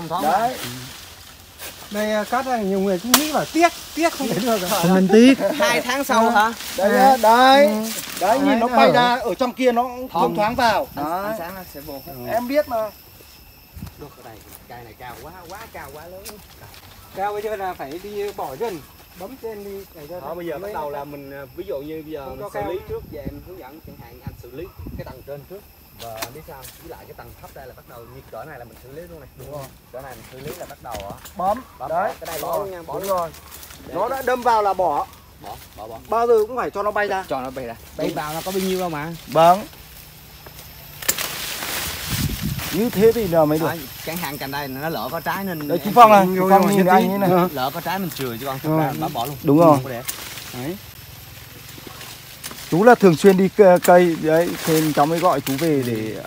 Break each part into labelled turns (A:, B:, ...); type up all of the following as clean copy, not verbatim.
A: thoáng.
B: Đấy.
C: Đây cắt ra nhiều người cũng nghĩ là tiếc không thể được.
D: Không nên tiếc.
A: 2 tháng sau hả?
B: Đấy, đấy nhìn nó bay ra ở trong kia nó thông thoáng vào.
A: Ánh sáng nó sẽ vô.
B: Em biết mà.
A: Được ở đây, cây này cao quá cao quá lớn.
C: Cao bây giờ là phải đi bỏ dần, bấm trên đi để cho.
A: Bây giờ bắt đầu là mình ví dụ như bây giờ mình xử lý trước và em hướng dẫn chẳng hạn anh xử lý cái tầng trên trước. Và anh biết sao? Với lại cái tầng thấp đây là bắt đầu như cỡ này là mình xử lý luôn này. Đúng rồi. Cỡ này mình xử lý là bắt đầu
B: Bấm. Đấy.
A: Cái đây bỏ luôn nha, bỏ
B: đúng
A: luôn.
B: rồi. Nó đã đâm vào là bỏ.
A: Bỏ.
B: Bao giờ cũng phải cho nó bay ra.
A: Cho nó bay ra. Bay vào nó có bao nhiêu đâu mà.
B: Vâng. Như thế thì là mới được.
A: Chẳng hạn cành đây nó lỡ có trái nên.
B: Đấy chú Phong này, chú Phong nhìn anh ấy này.
A: Lỡ có trái mình chừa chứ con, thực ra bấm bỏ luôn.
B: Đúng rồi.
A: Đấy.
B: Chú là thường xuyên đi cây đấy, nên cháu mới gọi chú về để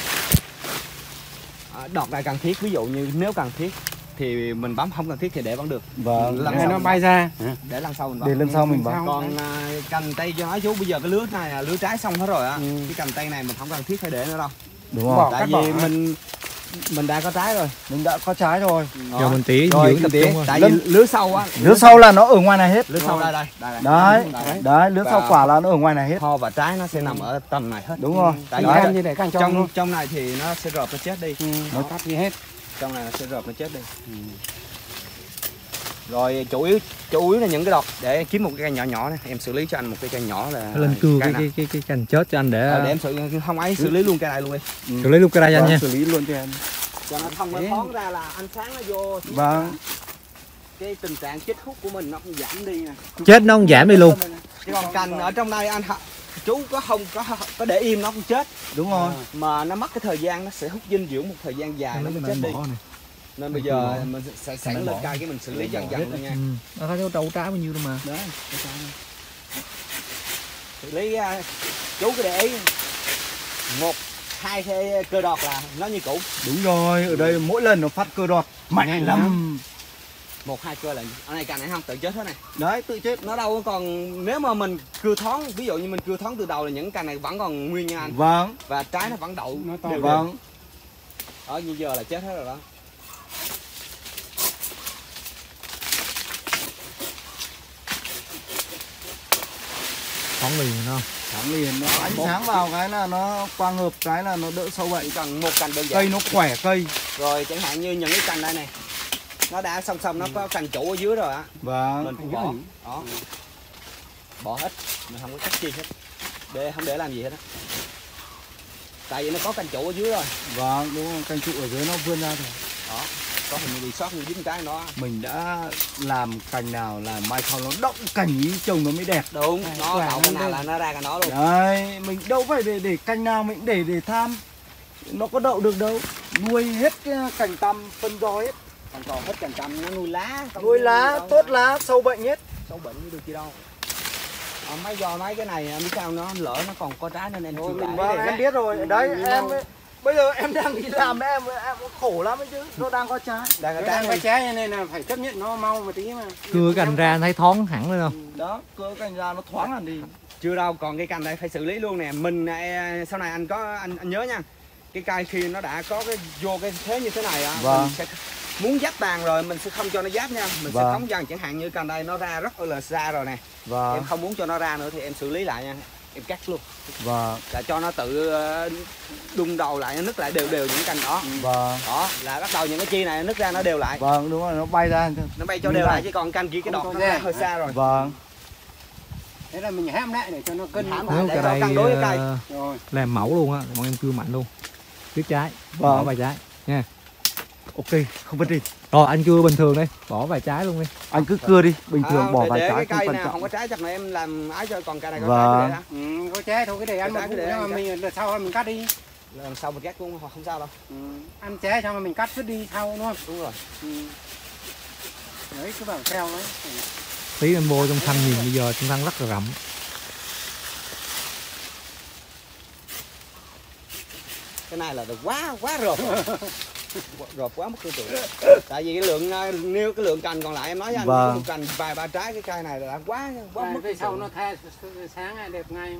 A: đọt này cần thiết, ví dụ như nếu cần thiết thì mình bấm, không cần thiết thì để vẫn được.
B: Vâng.
C: Để nó bay ra.
A: Để lần sau mình bấm.
B: Để lần sau mình bấm.
A: Còn cành tây cho nói chú bây giờ cái lứa này là lứa trái xong hết rồi á. Cái cành tây này mình không cần thiết phải để nữa đâu.
B: Đúng rồi.
A: Tại vì mình đã có trái rồi.
B: Mình đã có trái rồi.
D: Giờ mình tỉ
A: Rồi,
D: dưỡng tập trung rồi.
A: tại vì lứa sau á.
B: Lứa sau là nó ở ngoài này hết.
A: Lứa sau đây.
B: Đấy, lứa sau quả là nó ở ngoài này hết.
A: Kho và trái nó sẽ nằm ở tầm này hết.
B: Đúng rồi.
A: Tại
C: vì như để càng
A: trong này thì nó sẽ rợp nó chết đi.
C: Nó cắt đi hết.
A: Trong này nó sẽ rợp nó chết đi. Rồi chủ yếu là những cái đọt để kiếm một cái cây nhỏ nhỏ này, em xử lý cho anh một cái cây nhỏ là
D: Lên cưa cái cành chết cho anh để
A: em không ấy xử lý luôn cây này luôn đi.
D: xử lý luôn cái đây anh nha.
B: Xử lý luôn cho em.
A: Cho nó thông nó thoáng ra là ánh sáng nó vô.
B: Vâng.
A: Cái tình trạng chết hút của mình nó cũng giảm đi nè.
D: Chết nó không giảm đi luôn.
A: Chứ còn cành ở trong đây anh chú có để im nó cũng chết.
B: Đúng rồi.
A: Mà nó mất cái thời gian, nó sẽ hút dinh dưỡng một thời gian dài nó mới chết đi. Nên bây giờ mình sẽ sẵn lên cây cái mình xử lý dần dần luôn nha.
D: Nó có trâu trái bao nhiêu đâu mà.
A: Đấy. Xử lý chú cứ để ý 1-2 cái cơ đọt là nó như cũ.
B: Đúng rồi, ở đây mỗi lần nó phát cơ đọt mạnh lắm.
A: 1-2 cơ là ở này cành này không tự chết hết này.
B: Đấy, tự chết.
A: Nó đâu còn, nếu mà mình cưa thoáng, ví dụ như mình cưa thoáng từ đầu là những cành này vẫn còn nguyên nha anh.
B: Vâng.
A: Và trái nó vẫn đậu đều.
B: Vâng.
A: Ở như giờ là chết hết rồi đó.
D: Thoáng liền nó.
B: Thoáng liền, nó ánh sáng vào cái là nó quang hợp cái là nó đỡ sâu bệnh.
A: Chỉ cần một cành đơn giản.
B: Cây nó khỏe cây.
A: Rồi chẳng hạn như những cái cành đây này, nó đã xong nó có cành chủ ở dưới rồi á.
B: Vâng.
A: Mình cũng bỏ. Đó. Bỏ hết, mình không có cắt chi hết. Không để làm gì hết á. Tại vì nó có cành trụ ở dưới rồi.
B: Vâng, đúng rồi, cành trụ ở dưới nó vươn ra rồi.
A: Đó, có hình bị sót như dính cái đó.
B: Mình đã làm cành nào là mai sau nó động cành ý trông nó mới đẹp.
A: Đúng, nó đậu cái nào là nó ra cái đó luôn.
B: Đấy, mình đâu phải để cành nào mình để tham. Nó có đậu được đâu. Nuôi hết cái cành tăm phân do hết.
A: Còn hết cành tăm nó nuôi lá.
B: Nuôi lá, tốt lá, sâu bệnh hết.
A: Sâu bệnh như được gì đâu. Mấy cái này biết sao nó lỡ nó còn có trái nên em chưa
B: vâng, em biết rồi. Đấy em bây giờ em đang đi làm em khổ lắm ấy chứ. Nó đang có trái.
C: Đang có trái nên là phải chấp nhận nó mau một tí mà.
D: Cưa cành ra thấy thoáng hẳn lên không?
B: Đó, cưa cành ra nó thoáng hẳn đi.
A: Chưa đâu, còn cái cành đây phải xử lý luôn nè. Mình sau này anh nhớ nha. Cái cây khi nó đã có cái vô cái thế như thế này á,
B: vâng.
A: Mình sẽ muốn giáp tàn rồi mình sẽ không cho nó giáp nha. Mình
B: vâng.
A: sẽ phóng dần, chẳng hạn như cành đây nó ra rất là xa rồi nè.
B: Vâng.
A: Em không muốn cho nó ra nữa thì em xử lý lại nha. Em cắt luôn.
B: Vâng.
A: Là cho nó tự đung đầu lại, nó nứt lại đều những cành đó.
B: Vâng.
A: Đó, là bắt đầu những cái chi này nó nứt ra nó đều lại.
B: Vâng, đúng rồi, nó bay ra.
A: Nó bay cho đều lại, chứ còn cành kia cái đọt nó ra hơi xa rồi.
B: Vâng.
C: Thế là mình hãm lại để cho nó cân.
D: Nếu
A: để
D: cái
A: cho
D: đây
A: cân đối cái cây.
D: làm mẫu luôn á, bọn em cưa mạnh luôn. Tiếp trái,
B: vâng.
D: bỏ vài trái nha.
B: Ok, không vấn đề.
D: Rồi anh cưa bình thường đi, bỏ vài trái luôn đi.
B: Anh cứ cưa đi, bình thường bỏ vài trái
A: cái
B: không
A: cây
B: quan
A: nào
B: trọng.
A: không có trái chắc là em làm ái cho, còn cây này có
B: vâng.
A: trái
C: để có trái thôi, cái để ăn một vụ mà mình lần sau mình cắt đi.
A: Lần sau mình cắt cũng không sao đâu.
C: Ăn trái xong rồi mình cắt vứt đi sau đúng không?
A: Đúng rồi.
C: Đấy cứ bảo theo đấy.
D: Tí em vô trong thân nhìn bây giờ trong thân rất là rậm.
A: Cái này là được quá rộp rộp quá mất tư tưởng. Tại vì cái lượng cành còn lại em nói với anh,
B: vâng.
A: một cành vài ba trái, cái cây này là quá mất
C: cái sau nó tha sáng đẹp ngay.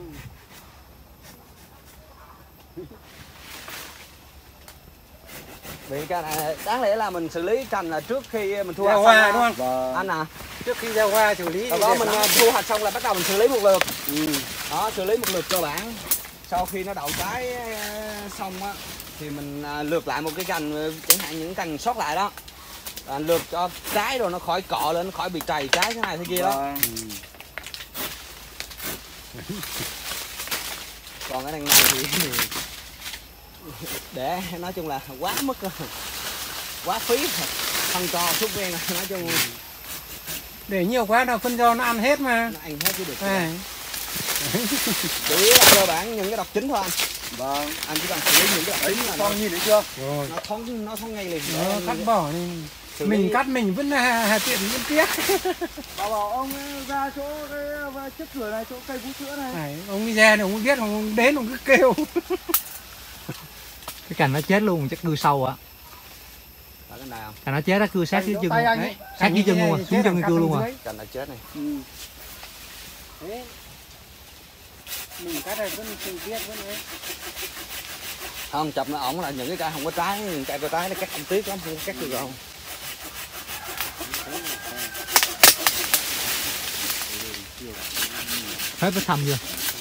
A: Vì cái này đáng lẽ là mình xử lý cành là trước khi mình thu
C: Gieo
A: hoạch
C: hoa
A: xong
C: đúng
A: đó.
C: không?
A: Anh à,
C: Trước khi gieo hoa xử lý.
A: đó mình thu hoạch xong là bắt đầu mình xử lý một lượt.
C: Ừ.
A: Đó, xử lý một lượt cơ bản. Sau khi nó đậu trái xong á thì mình lượt lại một cái cành, chẳng hạn những cành sót lại đó. Lượt cho trái rồi nó khỏi cọ lên, nó khỏi bị trầy trái thế này thế kia đó. Còn cái đằng này thì để nói chung là quá mất rồi, quá phí, phân cho thuốc men nói chung
C: Để nhiều quá đâu phân cho nó ăn hết mà.
A: nó ăn hết chứ được.
C: À.
A: Chủ yếu là cơ bản những cái độc chính thôi anh.
B: Vâng.
A: Anh chỉ cần xử lý những cái độc chính là
B: Con nhìn thấy chưa?
C: Rồi.
A: nó thoáng ngay liền.
C: Nó cắt bỏ đi. Mình cắt mình vẫn hà tiện vẫn tiếc.
B: Bảo ông ra chỗ cái chiếc cửa này, chỗ cây vũ sữa này.
C: Này, ông đi ra thì ông biết, ông đến ông cứ kêu.
D: Cái cành nó chết luôn, chắc cưa sâu ạ.
A: Phải cái này không?
D: Cành nó chết nó cưa sát dưới chân
B: tay
D: luôn.
B: anh ấy.
D: Sát dưới chân luôn à, xuống chân cưa luôn à.
A: Cành là chết này.
C: Đấy. Mình cắt này vẫn không biết vẫn ấy.
A: Không, chọc nó ổng là những cái cây không có trái, những cây có trái nó cắt không tiếc lắm, không cắt được không.
D: Hết vết thâm chưa?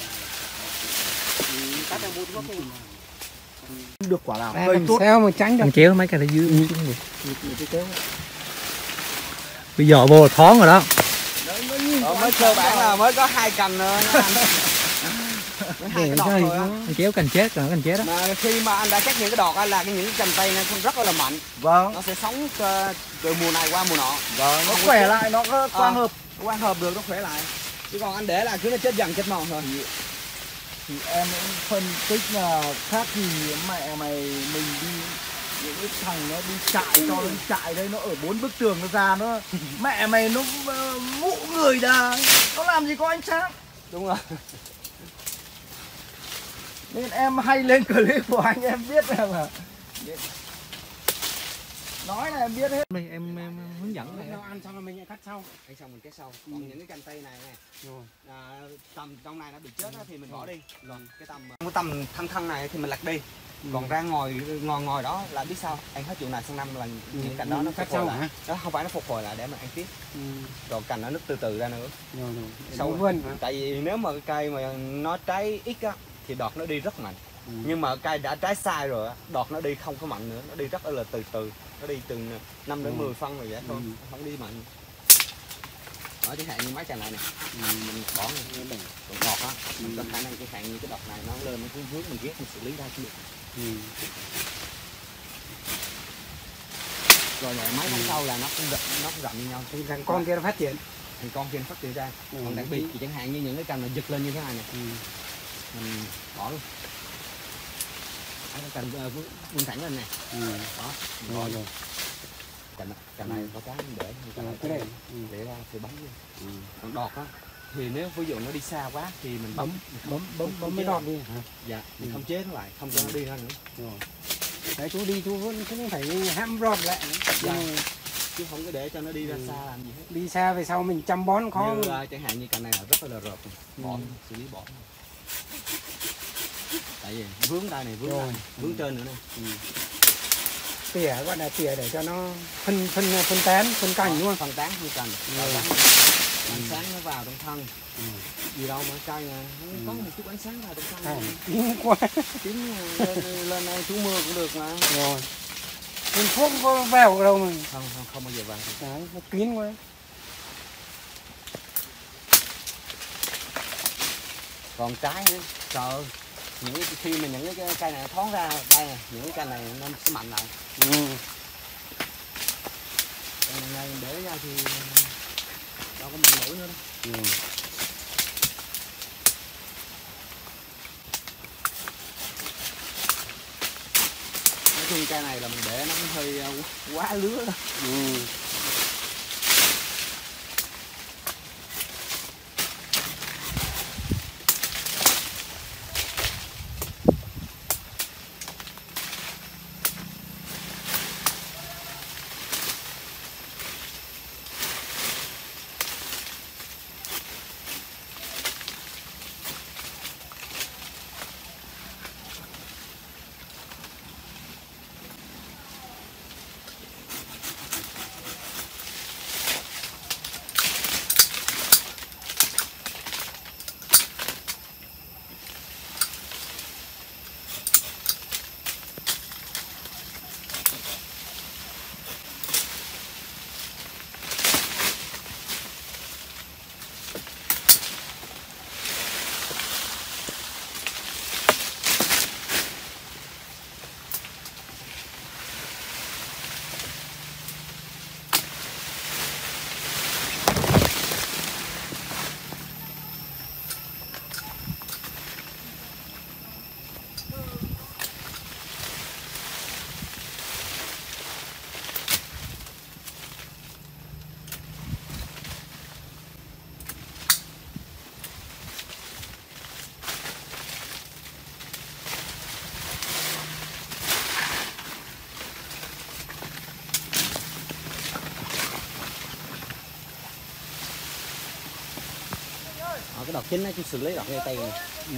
C: Cắt này bút có cái
B: Được quả nào?
C: cây tốt. Sao mà tránh được.
D: Anh kéo mấy cái này dưới xuống được. Bây giờ vô là thoáng rồi đó.
A: Mới cơ bản là mới có 2 cành nữa nha anh. Mới 2 cái đọt thôi á.
D: Anh kéo cành chết rồi, cành chết đó.
A: Mà khi mà anh đã cắt những cái đọt á là những cái cành tay nó rất là mạnh.
B: Vâng.
A: Nó sẽ sống từ mùa này qua mùa nọ.
B: Vâng. Nó khỏe lại, nó có quang hợp.
A: Quang hợp được, nó khỏe lại. Chứ còn anh để là cứ nó chết dần chết mòn thôi.
B: Thì em cũng phân tích là khác thì mẹ mày mình đi những cái thằng nó đi chạy cho nó chạy đây, nó ở 4 bức tường nó ra nó mẹ mày nó mụ người đà, nó làm gì có ánh sáng.
A: Đúng rồi.
B: Nên em hay lên clip của anh em biết là nói là em biết hết.
D: Đây em hướng dẫn này.
C: Nó ăn xong là mình lại cắt sau.
A: Ăn xong mình cắt sau. Còn những cái cành tây này nè,
C: Rồi.
A: tầm trong này nó bị chết á thì mình bỏ đi. Còn cái tầm thân này thì mình lặt đi. Còn ra ngồi đó là biết sao, ăn hết vụ này sang năm là những cành đó nó
C: cắt
A: phục hồi
C: sau
A: lại.
C: hả?
A: Đó không phải nó phục hồi lại để mà ăn tiếp. Rồi cành nó nứt từ từ ra nữa.
C: Rồi.
A: Sâu
C: vươn hả?
A: Tại vì nếu mà cái cây mà nó trái ít á thì đọt nó đi rất mạnh. Nhưng mà cây đã trái sai rồi á, đọt nó đi không có mạnh nữa, nó đi rất là từ từ, nó đi từ 5 đến 10 phân rồi vậy thôi, không đi mạnh. Đó, chẳng hạn như mấy cành này nè, mình bỏ này, còn đọt á, mình có khả năng chẳng hạn như cái đọt này nó lên nó cứ vướng mình ghét mình xử lý ra cũng được. Rồi lại mấy tháng sau là nó cũng rậm như nhau.
C: Thì rằng con kia nó phát triển.
A: Thì con kia nó phát triển ra. Còn đặc biệt thì chẳng hạn như những cái cành mà giật lên như thế này nè, mình bỏ luôn. Cái cành vươn thẳng lên nè. Đó,
C: Rồi.
A: cành này có cái mình để
C: Cái này
A: để ra thì bấm vô. Còn đọt á thì nếu ví dụ nó đi xa quá thì mình
C: bấm mấy đọt đi hả?
A: Dạ, mình không chế nó lại, không cho nó đi ra nữa.
C: Rồi. Đấy chú đi chú vẫn cũng phải hãm rọt lại.
A: Dạ. Chứ không có để cho nó đi ra xa làm gì hết.
C: Đi xa về sau mình chăm bón khó.
A: Như, chẳng hạn như cành này là rất là rợp, bỏ xử lý bỏ. Tại vì vướng đây này, vướng trên nữa nè.
C: Tỉa gọi là tỉa để cho nó phân tán, phân cành đúng không?
A: Phân tán phân cành. Ánh sáng nó vào trong thân. Gì đâu mà cây nè, có một chút ánh sáng vào trong thân.
C: Kín quá.
A: Kín lên đây trú mưa cũng được mà.
C: Rồi. Mình thuốc có vào đâu mà.
A: Không bao giờ vào.
C: Đấy, nó kín quá.
A: Còn trái nữa, trời, khi mà những cái cây này thoáng ra đây nè, những cái cây này nó sẽ mạnh lại. Còn này để ra thì đâu có mạnh nổi nữa đâu. Nói chung cây này là mình để nó hơi quá lứa đó. cái đọt chính nó chỉ xử lý đọt ngay tay này.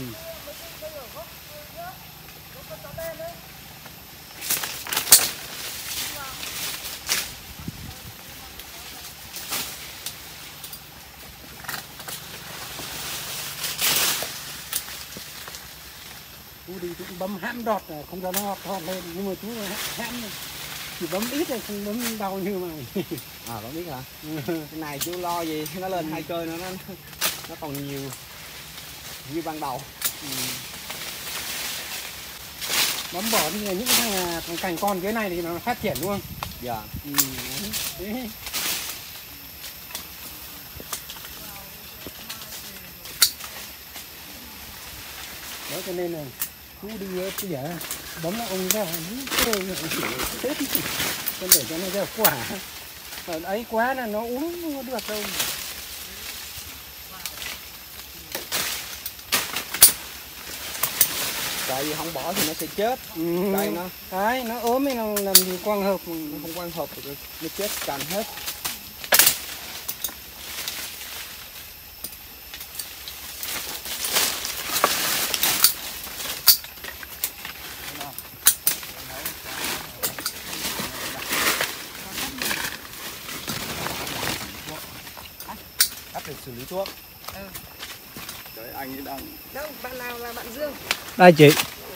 C: Chú đi chú bấm hãm đọt không cho nó thọt lên, nhưng mà chú hãm chỉ bấm ít rồi không bấm đau như mày.
A: À bạn biết hả? Cái này chú lo gì nó lên 2 cơ nữa, nó còn nhiều như ban đầu.
C: Bấm bỏ đi là những thằng cành con dưới này thì nó phát triển luôn.
A: Dạ.
C: Đấy. Đó cho nên là chú đi tỉa bấm nó ông ra chết con để cho nó ra quả. Còn ấy quá là nó uống không có được đâu.
A: Tại vì không bỏ thì nó sẽ chết. Cây nó
C: Đấy, nó ốm thì nó làm gì quang hợp.
A: nó không quan hợp thì nó chết cành hết. Cách để xử lý thuốc.
B: Đấy, anh ấy đang
C: Đâu, bạn nào là bạn Dương?
D: Đây chị.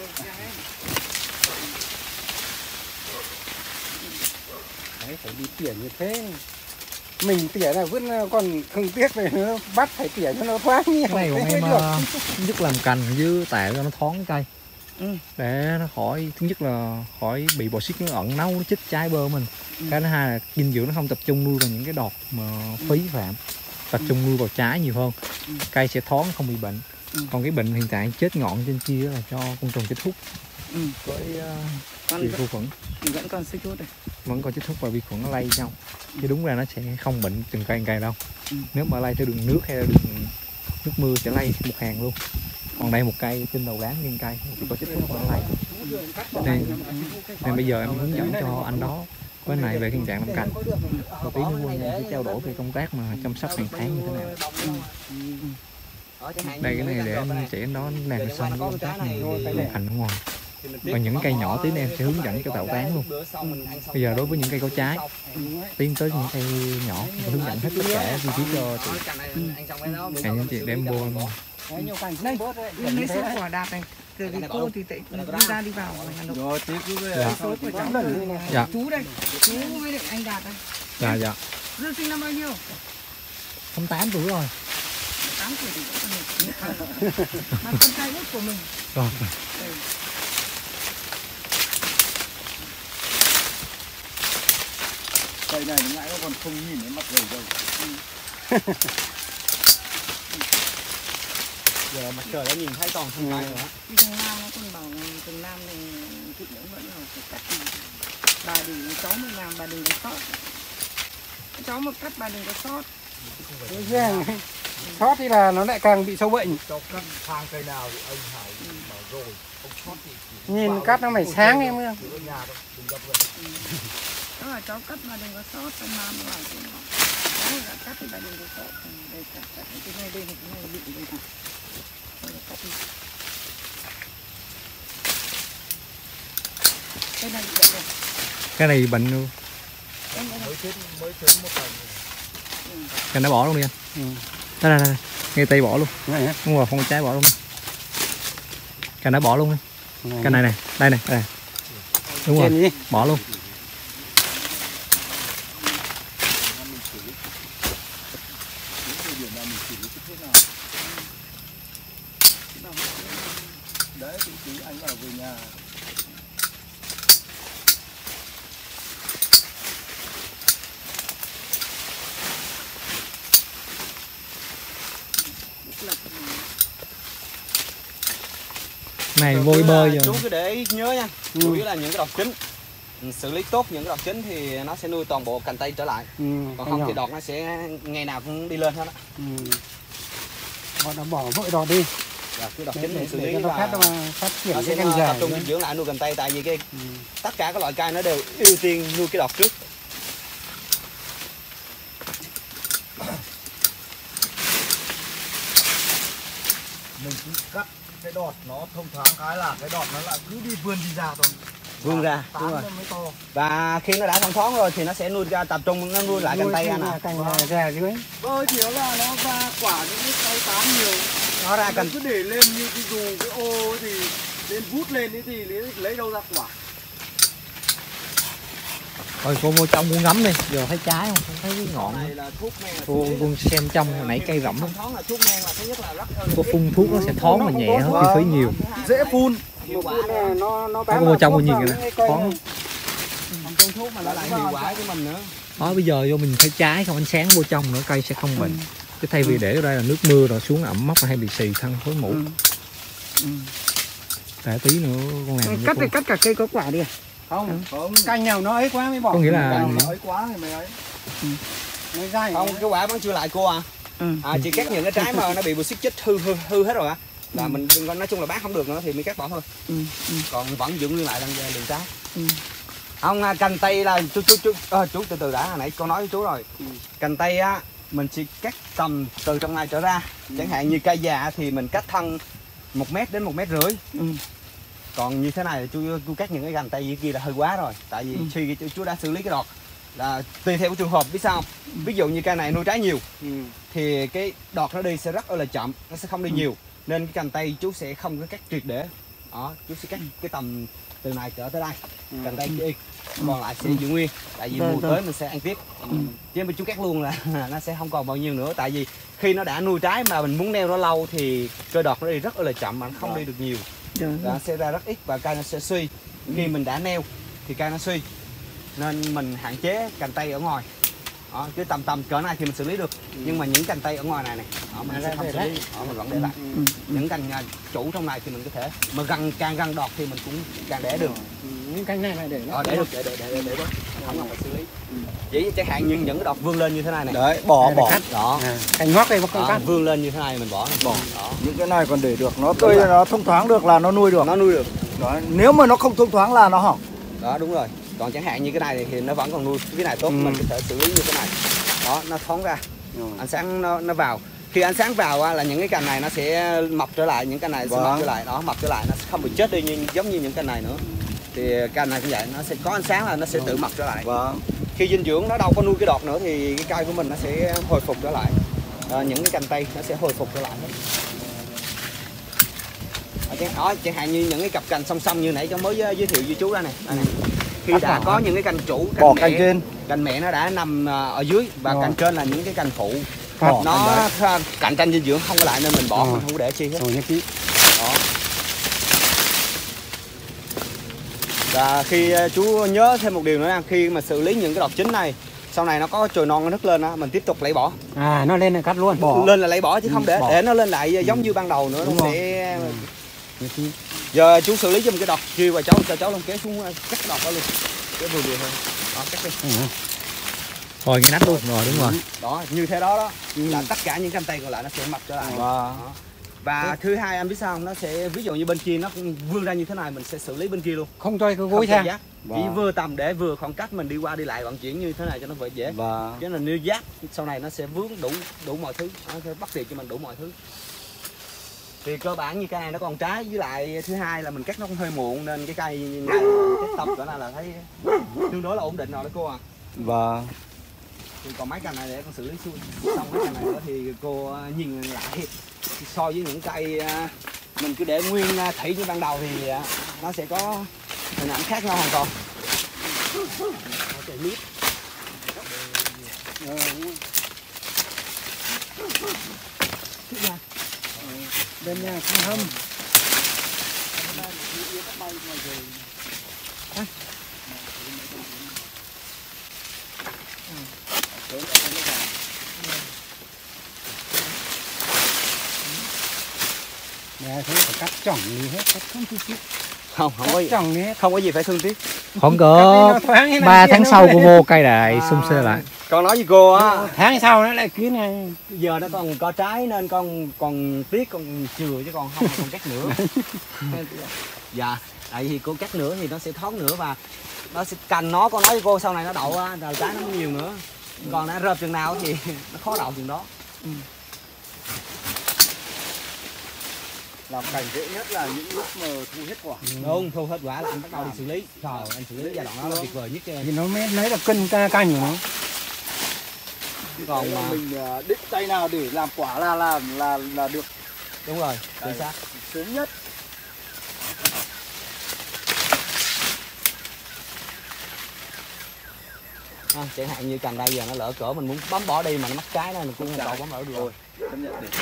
C: Đấy, phải đi tỉa như thế. Mình tỉa là vẫn còn không tiếc về nó bắt phải tỉa cho nó thoáng nhiều.
D: Cái này của em thứ nhất làm cành với tạo cho nó thoáng cái cây. Để nó khỏi, thứ nhất là khỏi bị bọ xít nó ẩn nấu nó chích trái bơ mình. Cái thứ hai là dinh dưỡng nó không tập trung nuôi vào những cái đọt mà phí phạm, tập trung nuôi vào trái nhiều hơn. Cây sẽ thoáng không bị bệnh. Còn cái bệnh hiện tại chết ngọn trên kia là cho côn trùng chích hút với vi khuẩn.
C: Vẫn còn xích hút này.
D: Vẫn còn chích hút và vi khuẩn nó lây nhau. Chứ đúng ra nó sẽ không bệnh từng cây đâu. Nếu mà lây theo đường nước hay là đường nước mưa sẽ lây một hàng luôn. Còn đây một cây trên đầu đáng nguyên cây thì có chích hút nó lây. Nên bây giờ em hướng dẫn cho anh đó với này về hiện trạng làm cành. Một tí nữa em sẽ trao đổi về công tác mà chăm sóc hàng tháng như thế nào. Đây cái này để em chỉ anh đó làm xong cái công tác này làm cành ở ngoài. Và những cây nhỏ tí nữa em sẽ hướng dẫn cho tạo tán luôn. Bây giờ đối với những cây có trái, tiến tới những cây nhỏ em hướng dẫn hết tất cả chi tiết cho chị. Anh chị đem vô
C: Đây, lấy số quả đạp này. Từ cái cô thì đi ra đi vào.
B: rồi tí cứ
D: dạ.
C: Số của cháu
D: Dạ.
C: chú đây, chú với lại anh Đạt đây.
D: Dạ dạ.
C: Dương sinh năm bao nhiêu?
D: 8 tuổi rồi.
C: 8 tuổi thì vẫn còn mà con trai út của mình.
D: Rồi.
B: cây này nó ngại nó còn không nhìn thấy mặt gầy đâu.
A: Giờ mặt trời đã nhìn thấy toàn thân cây rồi.
C: Cái thằng Nam nó còn bảo thằng Nam này chị cũng vẫn là phải cắt đi. Bà đừng cháu mới làm, bà đừng có sót. Cháu mà cắt bà đừng có sót. Sót thì là nó lại càng bị sâu bệnh.
B: Cho cắt thang cây nào thì anh Hải bảo rồi, không sót thì
C: Nhìn cắt nó phải sáng em ơi.
B: ở nhà đâu, đừng gặp rồi.
C: Đó là cháu cắt mà đừng có sót, thằng Nam nó bảo chứ. Cháu là cắt thì bà đừng có sót. Đây cắt cái này đây, cái này bị đây này. Cắt đi. Cái này bị bệnh rồi.
D: Cái này bệnh luôn.
B: Mới chết một lần.
D: Cái nó bỏ luôn đi anh. Đây. Ngay tay bỏ luôn. Đúng rồi, không có trái bỏ luôn. Cái nó bỏ luôn đi. Cái này nè, đây này. Đúng rồi, bỏ luôn.
B: Đấy, tí anh bảo về nhà.
D: Này vôi bơ giờ.
A: Chú cứ để ý nhớ nha. Chủ yếu là những cái đọt chính. Xử lý tốt những cái đọt chính thì nó sẽ nuôi toàn bộ cành tay trở lại. Còn không thì đọt nó sẽ ngày nào cũng đi lên hết á.
C: Họ đã bỏ vội đọt đi.
A: Dạ, cái đọt chính thì xử
C: để
A: lý
C: cho nó
A: và
C: phát triển
A: nó
C: cái
A: sẽ
C: cành dài.
A: tập trung dinh dưỡng lại nuôi cành tay, tại vì cái tất cả các loại cây nó đều ưu tiên nuôi cái đọt trước.
B: cắt cái đọt nó thông thoáng cái là cái đọt nó lại cứ đi vươn đi ra thôi.
A: Vươn ra, đúng rồi.
B: Mới to.
A: Và khi nó đã thông thoáng rồi thì nó sẽ nuôi ra, tập trung nó nuôi lại cành tay anh ạ.
C: cành ra dưới.
B: Bơi thì nó ra quả những cái cây tán nhiều.
A: Nó ra cành
B: cứ để lên như cái dù cái ô ấy thì lên vút lên ấy thì lấy đâu ra quả.
D: Thôi cô mua trong cô ngắm đi, giờ thấy trái không thấy cái ngọn
A: này là thuốc men.
D: cô xem trong hồi nãy cây rậm lắm.
A: Thoáng là thuốc men là thứ nhất là rất
D: Cô phun thuốc nó sẽ thoáng và nhẹ hơn chi phí nhiều.
B: Dễ phun.
A: hiệu quả
C: Nó
D: Cô mua trong cô nhìn kìa nè, thoáng.
A: không phun thuốc mà lại hiệu quả của mình nữa.
D: Đó bây giờ vô mình thấy trái không ánh sáng vô trong nữa cây sẽ không bệnh. Chứ thay vì để ở đây là nước mưa rồi xuống ẩm mốc hay bị xì thân khối mũ. Để tí nữa con làm
C: cắt cả cây có quả đi.
B: Không,
C: Cành nào nó ấy quá mới bỏ.
D: có nghĩa là
B: ấy quá thì mày ấy.
C: Mới ra
A: Không, cái quả vẫn chưa lại cô à. Chỉ cắt những cái trái mà nó bị xích chích hư hết rồi á. Là mình nói chung là bán không được nữa thì mới cắt bỏ thôi. Còn vẫn giữ nguyên lại đường trái. Không, cành tây là chú từ từ đã, hồi nãy con nói với chú rồi. Cành tây á mình chỉ cắt tầm từ trong này trở ra. Chẳng hạn như cây già thì mình cắt thân 1 mét đến 1,5 mét. Còn như thế này là chú cắt những cái cành tây dưới kia là hơi quá rồi. Tại vì khi chú đã xử lý cái đọt là tùy theo cái trường hợp, biết sao không? Ví dụ như cây này nuôi trái nhiều thì cái đọt nó đi sẽ rất là chậm, nó sẽ không đi nhiều. Nên cái cành tây chú sẽ không có cắt triệt để. Đó, chú sẽ cắt cái tầm từ này trở tới đây. Cành tây đi, còn lại sẽ giữ nguyên. Tại vì mùa tới mình sẽ ăn tiếp. Chứ mà chú cắt luôn là nó sẽ không còn bao nhiêu nữa. Tại vì khi nó đã nuôi trái mà mình muốn neo nó lâu thì cơ đọt nó đi rất là chậm mà nó không đi được nhiều. Nó sẽ ra rất ít và cây nó sẽ suy. Khi mình đã neo thì cây nó suy. Nên mình hạn chế cành tây ở ngoài. Đó, chứ tầm cỡ này thì mình xử lý được. Nhưng mà những cành tây ở ngoài này mình sẽ không xử lý. Mình vẫn để lại. Những cành chủ trong này thì mình có thể, mà càng gần đọt thì mình cũng càng để được.
C: Những cành này lại để
A: Để được, để đó. Không cần phải xử lý. Chỉ chẳng hạn như những cái đọt vươn lên như thế này này.
B: Đấy, bỏ.
A: Đó.
C: Cành ngoắc đây con cắt.
A: Vươn lên như thế này mình bỏ. Đó.
B: Những cái này còn để được, nó tươi nó thông thoáng được là nó nuôi được.
A: Nó nuôi được.
B: Đó, nếu mà nó không thông thoáng là nó hỏng.
A: Đó, đúng rồi. Còn chẳng hạn như cái này thì nó vẫn còn nuôi, cái này tốt, mình có thể xử lý như thế này. Đó, nó thoáng ra, ánh sáng nó vào. Khi ánh sáng vào là những cái cành này nó sẽ mọc trở lại, những cành này sẽ mọc trở lại, đó, mọc trở lại, nó sẽ không bị chết đi giống như những cành này nữa. Thì cành này cũng vậy, nó sẽ có ánh sáng là nó sẽ tự mọc trở lại. Khi dinh dưỡng nó đâu có nuôi cái đọt nữa thì cái cây của mình nó sẽ hồi phục trở lại. Những cái cành tây nó sẽ hồi phục trở lại hết. Đó, chẳng hạn như những cái cặp cành song song như nãy cháu mới giới thiệu với chú đây này. Khi đã có những cái cành chủ, cành mẹ nó đã nằm ở dưới và cành trên là những cái cành phụ. Nó cạnh tranh dinh dưỡng không có lại nên mình bỏ, mình không có để chi hết. Đó. Và khi chú nhớ thêm một điều nữa, khi mà xử lý những cái đọt chín này, sau này nó có chồi non nó nứt lên á, mình tiếp tục lấy bỏ.
C: Nó lên là cắt luôn.
A: Lên là lấy bỏ chứ không để nó lên lại giống như ban đầu nữa. Nó sẽ... Giờ chú xử lý cho một cái đọt kia và cho cháu lông kéo xuống cắt cái đọt đó luôn. Cái vừa thôi. Đó, cắt đi.
D: Thôi cái nách luôn rồi, đúng rồi.
A: Đó, như thế đó là tất cả những cành tay còn lại nó sẽ mọc trở lại. Và thứ hai anh biết sao không? Nó sẽ ví dụ như bên kia nó vươn ra như thế này mình sẽ xử lý bên kia luôn.
C: Không cho cái gối ra.
A: Chỉ vừa tầm để vừa khoảng cách mình đi qua đi lại vận chuyển như thế này cho nó vậy dễ. Chứ là nếu giáp sau này nó sẽ vướng đủ mọi thứ, nó sẽ bắt việc cho mình đủ mọi thứ. Thì cơ bản như cây này nó còn trái, với lại thứ hai là mình cắt nó cũng hơi muộn nên cái cây này cái tầm cỡ này là thấy tương đối là ổn định rồi đó cô à. Thì còn mấy cây này để con xử lý xong mấy cây này nữa thì cô nhìn lại so với những cây mình cứ để nguyên thủy như ban đầu thì nó sẽ có hình ảnh khác nhau hoàn toàn.
C: Bên nhà con hâm. Nè, thế phải cắt chỏng đi hết, cắt không chút.
A: Không có gì phải thương tiếc.
D: Không có 3 tháng sau cô vô cây lại xung xê lại.
A: Con nói với cô á,
C: tháng sau nó lại cứ này.
A: Giờ nó còn có trái nên con còn tiếc, con chừa chứ còn không còn cắt nữa. Dạ, tại vì cô cắt nữa thì nó sẽ thoáng nữa và nó sẽ cành nó, con nói với cô sau này nó đậu á, rồi trái nó nhiều nữa. Còn nó rợp chừng nào thì nó khó đậu chừng đó.
B: Làm cảnh dễ nhất là những lúc mà thu hết quả.
A: Đúng, thu hết quả là anh bắt đầu đi xử lý. Rồi anh xử lý giai đoạn đó là tuyệt vời nhất cho em.
C: Thì nó mới lấy được cân canh của nó.
A: Còn mà
B: mình đích tay nào để làm quả là được.
A: đúng rồi, chính xác.
B: Sớm nhất.
A: Chẳng hạn như cành đây giờ nó lỡ cỡ mình muốn bấm bỏ đi mà nó mắc trái này mình cũng không bấm bỏ được rồi.
B: Chấp nhận đi.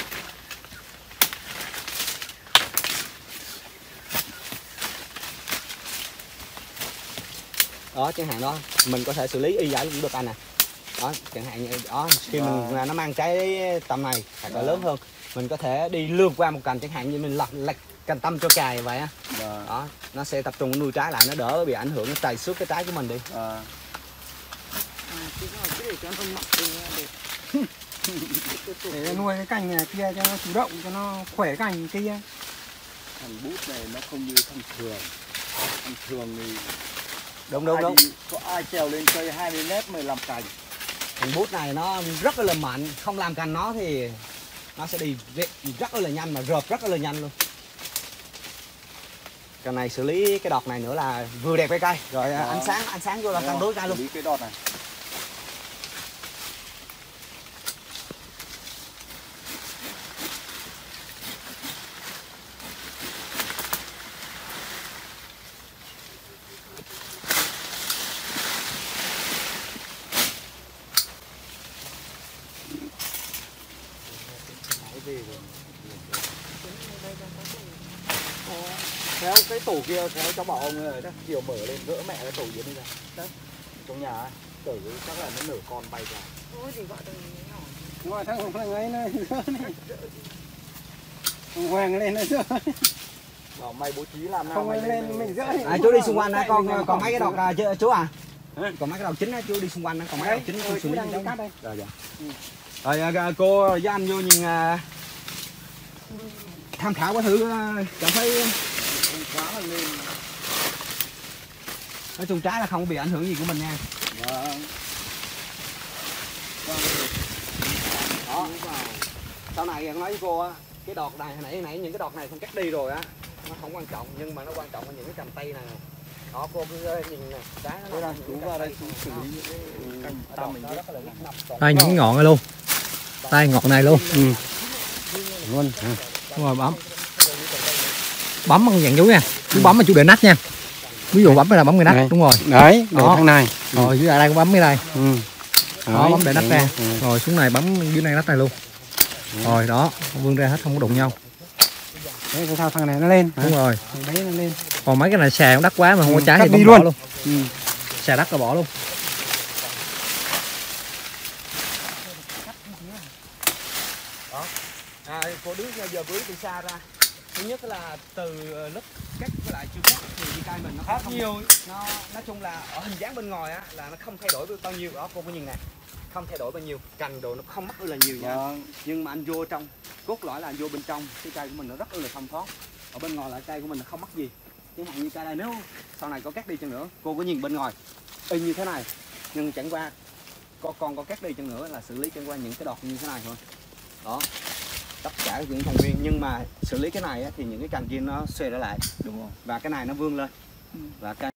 A: Đó chẳng hạn đó mình có thể xử lý y giải cũng được anh nè. Đó chẳng hạn như đó khi mình nó mang trái tầm này hoặc là lớn hơn mình có thể đi lướt qua một cành, chẳng hạn như mình lật cành tâm cho cài vậy á. Đó nó sẽ tập trung nuôi trái lại, nó đỡ bị ảnh hưởng, nó trầy xước cái trái của mình đi.
C: Để nuôi cái cành này kia cho nó chủ động, cho nó khỏe cành kia.
B: Thằng bút này nó không như thông thường. Thông thường thì
A: Đúng.
B: có ai trèo lên cây 20 mét mới làm cành.
A: Thằng bút này nó rất là mạnh, không làm cành nó thì nó sẽ đi rất là nhanh mà rợp rất là nhanh luôn. Cái này xử lý cái đọt này nữa là vừa đẹp cái cây rồi. Ánh sáng vô là cân đối cây luôn.
B: Xử lý cái đọt này. Theo cái tủ kia, theo cho bảo ông rồi đó, chiều mở lên gỡ mẹ cái tủ dưới đây ra. Đó, trong nhà ấy, tử chắc là nó nở con bay ra.
E: Ôi thì gọi thằng nhỏ.
C: Gọi thằng ấy nó rỡ này. Thằng Hoàng lên nó rỡ.
B: Bảo mày bố trí làm nào
C: Không
B: mày
C: lên mình rỡ.
A: Chú đi xung quanh á, còn mấy cái đọt là chú à? Còn mấy cái đọt chính á, chú đi xung quanh á, còn mấy cái đọt chính chú xử lý
C: đang cắt đây.
A: Rồi dạ. Rồi cô với anh vô nhìn tham khảo cái thử cảm thấy
B: quá là lên.
A: nói chung trái là không bị ảnh hưởng gì của mình nha.
B: Vâng.
A: Đó. Sau này nói với cô á, cái đọt này hồi nãy những cái đọt này không cắt đi rồi á, nó không quan trọng, nhưng mà nó quan trọng là những cái cành tây này. Đó cô cứ nhìn nè, trái nó
B: Đây chú vào đây chú xử lý những cái cành tâm mình biết.
D: Đây những cái ngọn này luôn, tay ngọn này luôn.
C: Luôn.
D: Đúng rồi, bấm bằng dạng chú nha, chú bấm mà chú để nách nha. Ví dụ bấm là bấm cái nách.
C: Đấy.
D: Đúng rồi.
C: Đấy, để
D: Đó.
C: thằng này.
D: Rồi dưới đây cũng bấm cái đây. Đó, bấm để nách ra.
C: Ừ.
D: Rồi xuống này bấm dưới này nách này luôn. Rồi đó, vươn ra hết không có đụng nhau.
C: Đấy, sao thằng này nó lên.
D: Đúng rồi.
C: Thằng đấy nó lên.
D: Còn mấy cái này xà cũng đắt quá mà không có trái
C: cắt
D: thì
C: đi
D: bấm
C: luôn.
D: bỏ luôn.
C: Ừ.
D: Xà đắt là bỏ luôn.
A: Cô đứng giờ bước từ xa ra. Thứ nhất là từ lúc cắt với lại chưa cắt thì cái cây mình nó khác nhiều. Nó nói chung là ở hình dáng bên ngoài á là nó không thay đổi bao nhiêu. Đó cô có nhìn nè, không thay đổi bao nhiêu, cành đồ nó không mất là nhiều nha. Nhưng mà anh vô trong, cốt lõi là anh vô bên trong, cái cây của mình nó rất là thông thoáng. Ở bên ngoài là cây của mình nó không mất gì. Chẳng hạn như cây này nếu sau này có cắt đi chăng nữa, cô có nhìn bên ngoài y như thế này, nhưng chẳng qua con có cắt đi chăng nữa là xử lý chẳng qua những cái đọt như thế này thôi. Đó, tất cả những thành viên, nhưng mà xử lý cái này á, thì những cái cành kia nó xòe trở lại, đúng không? Và cái này nó vươn lên và cái